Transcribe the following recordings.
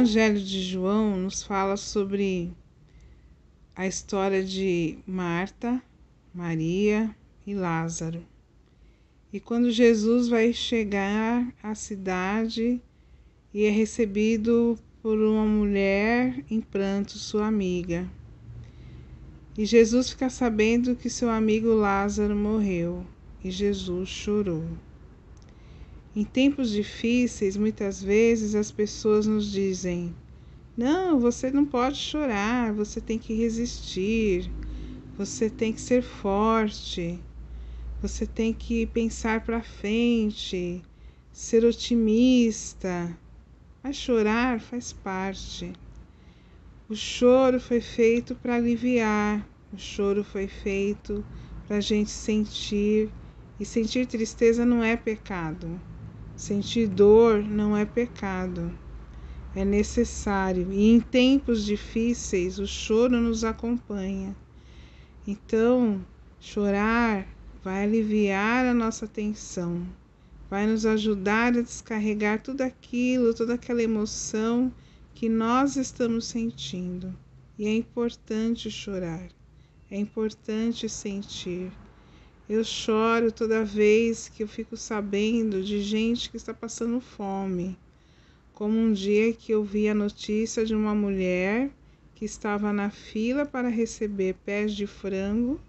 Evangelho de João nos fala sobre a história de Marta, Maria e Lázaro. E quando Jesus vai chegar à cidade e é recebido por uma mulher em pranto, sua amiga. E Jesus fica sabendo que seu amigo Lázaro morreu, e Jesus chorou. Em tempos difíceis, muitas vezes as pessoas nos dizem: não, você não pode chorar, você tem que resistir, você tem que ser forte, você tem que pensar para frente, ser otimista. Mas chorar faz parte. O choro foi feito para aliviar, o choro foi feito para a gente sentir, e sentir tristeza não é pecado. Sentir dor não é pecado, é necessário, e em tempos difíceis o choro nos acompanha. Então, chorar vai aliviar a nossa tensão, vai nos ajudar a descarregar tudo aquilo, toda aquela emoção que nós estamos sentindo. E é importante chorar, é importante sentir. Eu choro toda vez que eu fico sabendo de gente que está passando fome. Como um dia que eu vi a notícia de uma mulher que estava na fila para receber pés de frango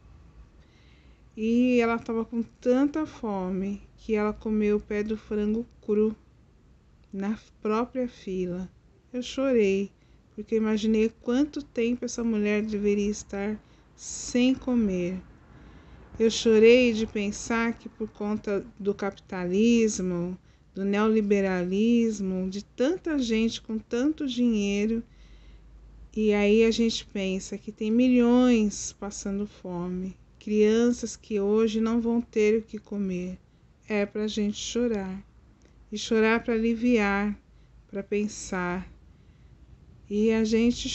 e ela estava com tanta fome que ela comeu o pé do frango cru na própria fila. Eu chorei, porque imaginei quanto tempo essa mulher deveria estar sem comer. Eu chorei de pensar que por conta do capitalismo, do neoliberalismo, de tanta gente com tanto dinheiro, e aí a gente pensa que tem milhões passando fome, crianças que hoje não vão ter o que comer. É para a gente chorar, e chorar para aliviar, para pensar. E a gente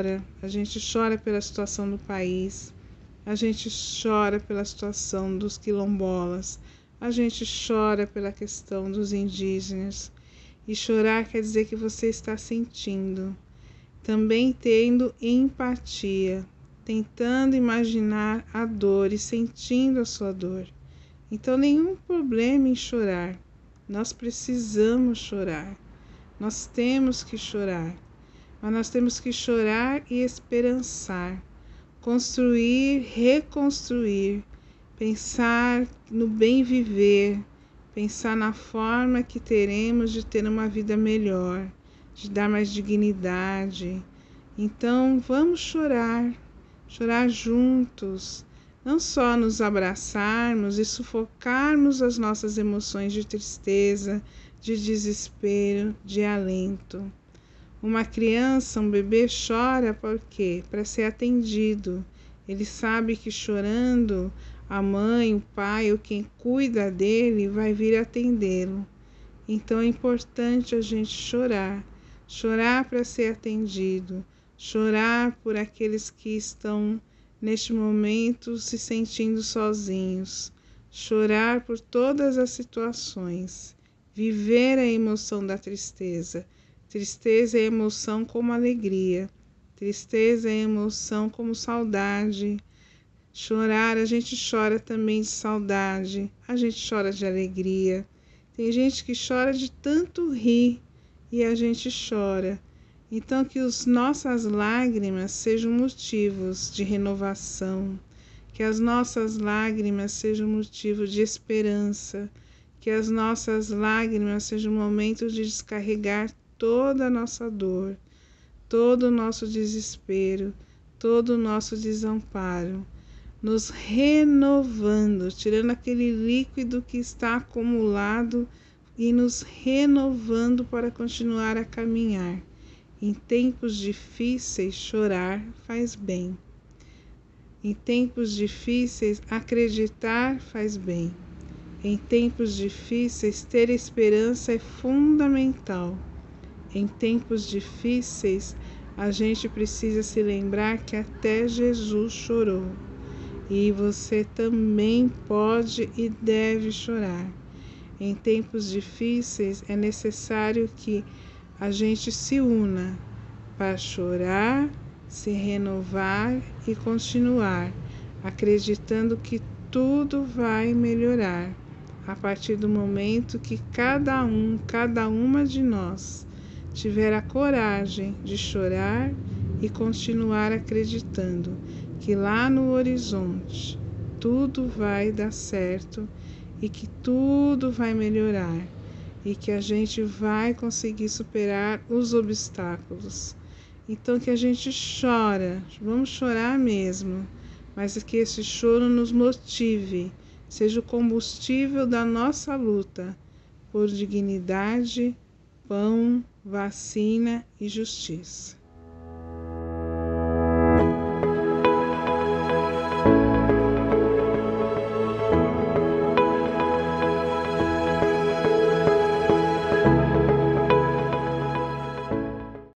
chora pela situação do país, a gente chora pela situação dos quilombolas, a gente chora pela questão dos indígenas. E chorar quer dizer que você está sentindo, também tendo empatia, tentando imaginar a dor e sentindo a sua dor. Então, nenhum problema em chorar. Nós precisamos chorar, nós temos que chorar, mas nós temos que chorar e esperançar. Construir, reconstruir, pensar no bem viver, pensar na forma que teremos de ter uma vida melhor, de dar mais dignidade. Então vamos chorar, chorar juntos, não só nos abraçarmos e sufocarmos as nossas emoções de tristeza, de desespero, de alento. Uma criança, um bebê chora por quê? Para ser atendido. Ele sabe que chorando, a mãe, o pai ou quem cuida dele vai vir atendê-lo. Então é importante a gente chorar. Chorar para ser atendido. Chorar por aqueles que estão neste momento se sentindo sozinhos. Chorar por todas as situações. Viver a emoção da tristeza. Tristeza é emoção como alegria, tristeza é emoção como saudade. Chorar, a gente chora também de saudade, a gente chora de alegria. Tem gente que chora de tanto rir e a gente chora. Então que as nossas lágrimas sejam motivos de renovação, que as nossas lágrimas sejam motivo de esperança, que as nossas lágrimas sejam momentos de descarregar toda a nossa dor, todo o nosso desespero, todo o nosso desamparo, nos renovando, tirando aquele líquido que está acumulado e nos renovando para continuar a caminhar. Em tempos difíceis, chorar faz bem. Em tempos difíceis, acreditar faz bem. Em tempos difíceis, ter esperança é fundamental. Em tempos difíceis, a gente precisa se lembrar que até Jesus chorou. E você também pode e deve chorar. Em tempos difíceis, é necessário que a gente se una para chorar, se renovar e continuar, acreditando que tudo vai melhorar, a partir do momento que cada uma de nós tiver a coragem de chorar e continuar acreditando que lá no horizonte tudo vai dar certo e que tudo vai melhorar e que a gente vai conseguir superar os obstáculos. Então que a gente chora, vamos chorar mesmo, mas que esse choro nos motive, seja o combustível da nossa luta por dignidade, pão, vacina e justiça.